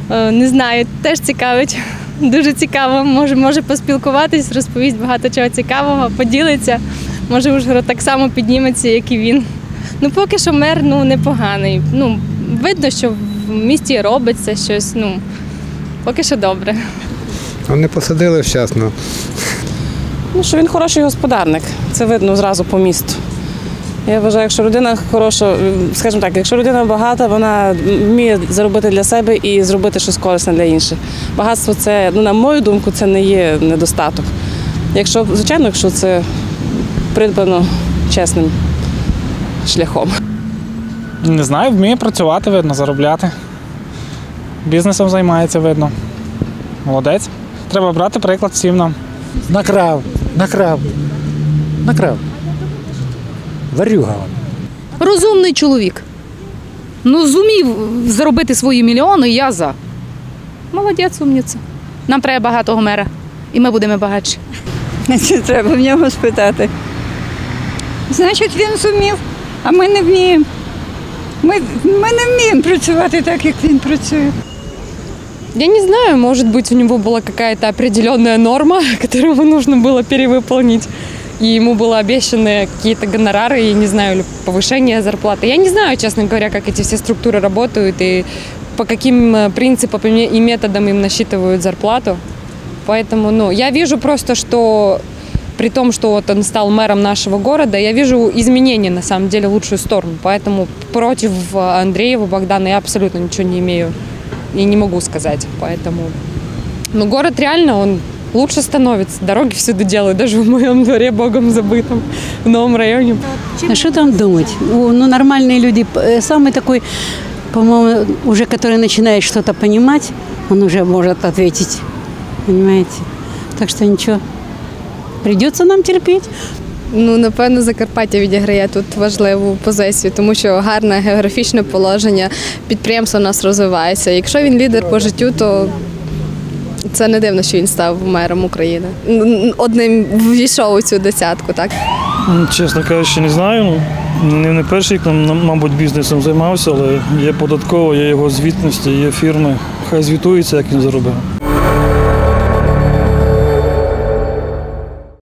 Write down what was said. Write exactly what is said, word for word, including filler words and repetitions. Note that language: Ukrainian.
Не знаю, теж цікавить. Дуже цікаво. Може, може поспілкуватись, розповість багато чого цікавого, поділиться. Може, Ужгород так само підніметься, як і він. Ну, поки що мер ну, непоганий. Ну, видно, що в місті робиться щось. Ну, поки що добре. Вони посадили вчасно. Ну, що він хороший господарник. Це видно зразу по місту. Я вважаю, якщо людина хороша, скажімо так, якщо людина багата, вона вміє заробити для себе і зробити щось корисне для інших. Багатство це, ну, на мою думку, це не є недостаток. Якщо, звичайно, якщо це придбано чесним шляхом. Не знаю, вміє працювати, видно, заробляти. Бізнесом займається, видно. Молодець. Треба брати приклад всім нам. Накрав, накрав, накрав. Варюга. Розумний чоловік. Ну, зумів заробити свої мільйони, я за. Молодець, умниця. Нам треба багатого мера. І ми будемо багатші. Це треба в нього спитати. Значить, він зумів, а ми не вміємо. Ми, ми не вміємо працювати так, як він працює. Я не знаю, может быть, у него была какая-то определенная норма, которую ему нужно было перевыполнить. И ему было обещаны какие-то гонорары, я не знаю, или повышение зарплаты. Я не знаю, честно говоря, как эти все структуры работают и по каким принципам и методам им насчитывают зарплату. Поэтому, ну, я вижу просто, что при том, что вот он стал мэром нашего города, я вижу изменения, на самом деле, в лучшую сторону. Поэтому против Андреева Богдана я абсолютно ничего не имею и не могу сказать. Поэтому, ну, город реально, он лучше становится. Дороги всюду делают, даже в моем дворе, богом забытом, в новом районе. А что там думать? Ну, нормальные люди. Самый такой, по-моему, уже который начинает что-то понимать, он уже может ответить. Понимаете? Так что ничего. Придется нам терпеть. Ну, напевно, Закарпаття відіграє тут важливу позицію, тому що гарне географічне положення, підприємство у нас розвивається. Якщо він лідер по життю, то це не дивно, що він став мером України. Одним ввійшов у цю десятку, так? Чесно кажучи, не знаю. Не, не перший рік, мабуть, бізнесом займався, але є податково, є його звітності, є фірми. Хай звітується, як він заробив.